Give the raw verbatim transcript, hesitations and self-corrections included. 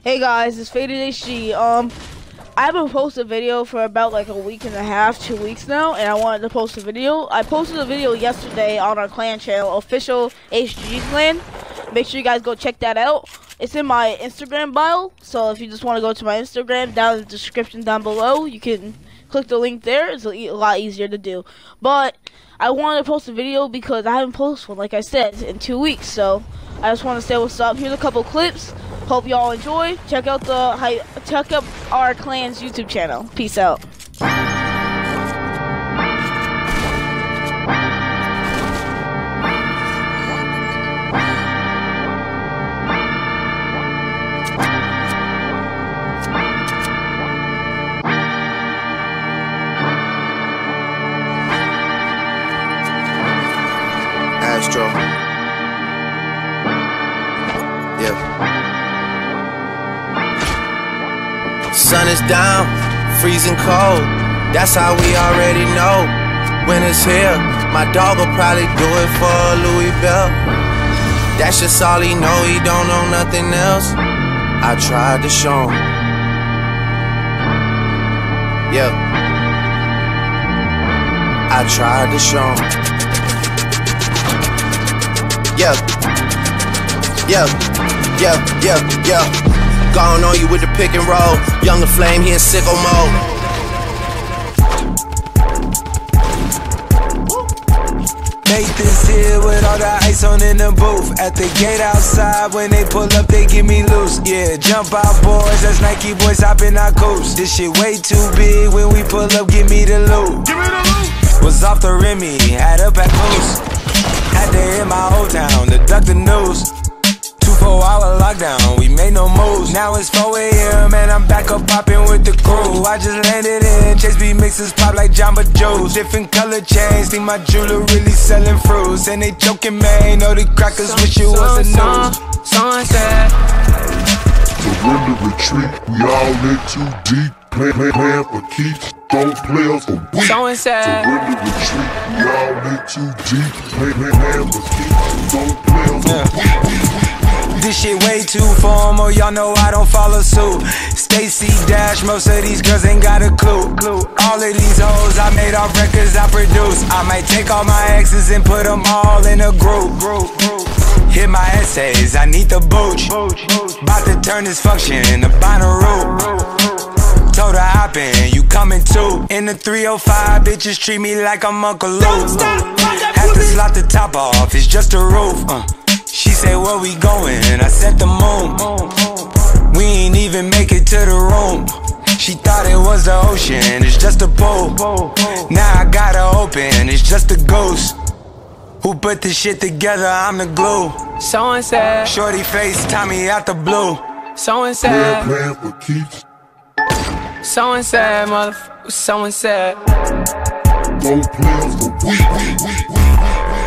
Hey guys, it's Faded H G. Um, I haven't posted a video for about like a week and a half, two weeks now, and I wanted to post a video. I posted a video yesterday on our clan channel, official H G clan. Make sure you guys go check that out. It's in my Instagram bio, so if you just want to go to my Instagram, down in the description down below, you can click the link there. It's a lot easier to do. But I wanted to post a video because I haven't posted one, like I said, in two weeks. So I just want to say what's up. Here's a couple clips. Hope y'all enjoy. Check out the check out our clan's YouTube channel. Peace out. Astro. Yeah. Sun is down, freezing cold. That's how we already know. Winter's here. My dog will probably do it for Louis Bell. That's just all he know. He don't know nothing else. I tried to show him. Yeah. I tried to show him. Yeah. Yeah. Yeah. Yeah. Yeah. Gone on you with the pick and roll. Younger flame, he in sicko mode. Nathan's here with all the ice on in the booth. At the gate outside, when they pull up, they give me loose. Yeah, jump out boys, that's Nike boys hopping our coast. This shit way too big, when we pull up, give me the loot. Give me the loot. Was off the Remy, had up at Moose. Had to hit my old town to duck the news. Four hour lockdown, we made no moves. Now it's four A M and I'm back up popping with the crew. I just landed in, Chase B mixes pop like Jamba Joe's. Different color chains, think my jeweler really selling fruits. And they joking, man, know the crackers wish it was a news. Sunset. Surrender, retreat, we all in too deep. Plan, plan, plan for keeps, don't play us a week. Surrender, retreat, we all in too deep. Plan, plan, plan for keeps, don't play us a week. This shit way too formal, y'all know I don't follow suit. Stacy Dash, most of these girls ain't got a clue. All of these hoes I made off records I produce. I might take all my exes and put them all in a group. Hit my essays, I need the booch. About to turn this function into Bonnaroo. Told her hop in, you coming too. In the three oh five, bitches treat me like I'm Uncle Luke. Have to slot the top off, it's just a roof. uh. She said, where we going? I said the moon. We ain't even make it to the room. She thought it was the ocean, it's just a pool. Now I gotta open, it's just a ghost. Who put this shit together? I'm the glue. So and said, shorty face, Tommy out the blue. So and said, plan for keeps. So and said, motherfucker, so and said. Don't play us a week.